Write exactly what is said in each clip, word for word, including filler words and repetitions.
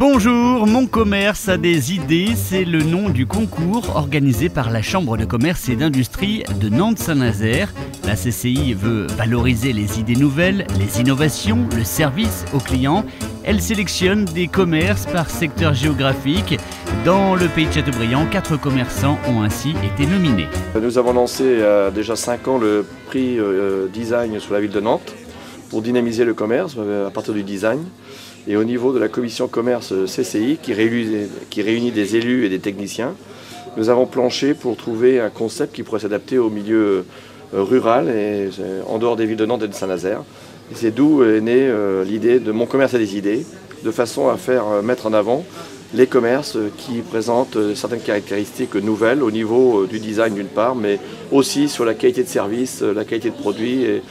Bonjour, mon commerce a des idées, c'est le nom du concours organisé par la Chambre de commerce et d'industrie de Nantes-Saint-Nazaire. La C C I veut valoriser les idées nouvelles, les innovations, le service aux clients. Elle sélectionne des commerces par secteur géographique. Dans le pays de Châteaubriand, quatre commerçants ont ainsi été nominés. Nous avons lancé il y a déjà cinq ans le prix euh, design sur la ville de Nantes pour dynamiser le commerce à partir du design. Et au niveau de la commission commerce C C I qui réunit, qui réunit des élus et des techniciens, nous avons planché pour trouver un concept qui pourrait s'adapter au milieu rural et en dehors des villes de Nantes et de Saint-Nazaire. Et c'est d'où est née euh, l'idée de Mon commerce a des idées, de façon à faire euh, mettre en avant les commerces qui présentent euh, certaines caractéristiques nouvelles au niveau euh, du design d'une part, mais aussi sur la qualité de service, euh, la qualité de produit et,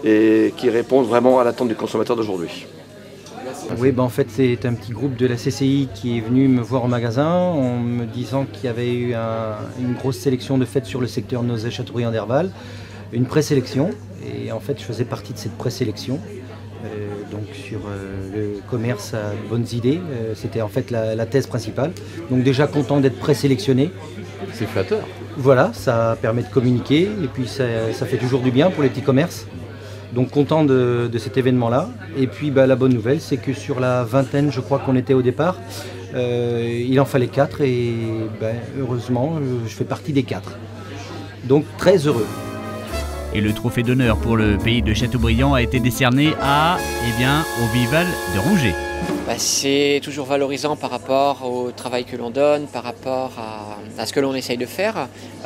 et qui répondent vraiment à l'attente du consommateur d'aujourd'hui. Oui, ben en fait c'est un petit groupe de la C C I qui est venu me voir au magasin en me disant qu'il y avait eu un, une grosse sélection de fêtes sur le secteur Nozay-Châteaubriand-Derval, une présélection, et en fait je faisais partie de cette présélection. Euh, donc sur euh, le commerce à de bonnes idées, euh, c'était en fait la, la thèse principale. Donc déjà content d'être présélectionné. C'est flatteur. Voilà, ça permet de communiquer et puis ça, ça fait toujours du bien pour les petits commerces. Donc content de, de cet événement-là. Et puis bah, la bonne nouvelle, c'est que sur la vingtaine, je crois qu'on était au départ, euh, il en fallait quatre et bah, heureusement, je fais partie des quatre. Donc très heureux. Et le trophée d'honneur pour le pays de Châteaubriand a été décerné à, eh bien, au Vival de Rouget. Bah, c'est toujours valorisant par rapport au travail que l'on donne, par rapport à, à ce que l'on essaye de faire.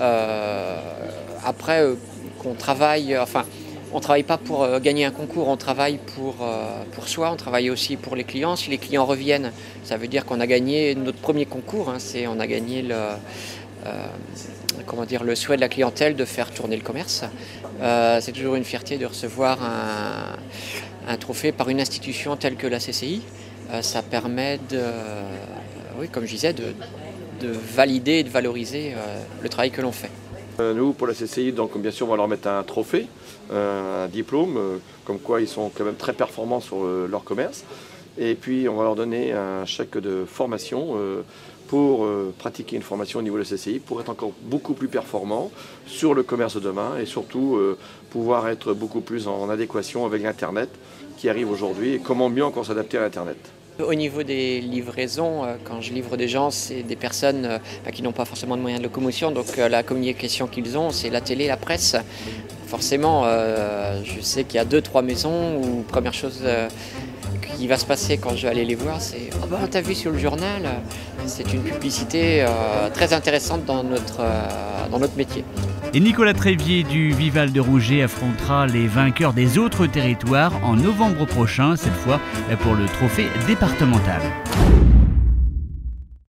Euh, après, euh, qu'on travaille, enfin, on ne travaille pas pour euh, gagner un concours, on travaille pour, euh, pour soi, on travaille aussi pour les clients. Si les clients reviennent, ça veut dire qu'on a gagné notre premier concours, hein, c'est, on a gagné le, euh, comment dire, le souhait de la clientèle de faire tourner le commerce. Euh, c'est toujours une fierté de recevoir un, un trophée par une institution telle que la C C I. Euh, ça permet de, euh, oui, comme je disais, de, de valider et de valoriser euh, le travail que l'on fait. Nous, pour la C C I, donc, bien sûr, on va leur mettre un trophée, euh, un diplôme, euh, comme quoi ils sont quand même très performants sur euh, leur commerce. Et puis, on va leur donner un chèque de formation euh, pour euh, pratiquer une formation au niveau de la C C I, pour être encore beaucoup plus performants sur le commerce de demain et surtout euh, pouvoir être beaucoup plus en adéquation avec l'Internet qui arrive aujourd'hui et comment mieux encore s'adapter à l'Internet. Au niveau des livraisons, quand je livre des gens, c'est des personnes qui n'ont pas forcément de moyens de locomotion, donc la communication qu'ils ont, c'est la télé, la presse. Forcément, euh, je sais qu'il y a deux, trois maisons où première chose euh, qui va se passer quand je vais aller les voir, c'est « Ah ben, t'as vu sur le journal ?» C'est une publicité euh, très intéressante dans notre, euh, dans notre métier. Et Nicolas Trévier du Vival de Rouget affrontera les vainqueurs des autres territoires en novembre prochain, cette fois pour le trophée départemental.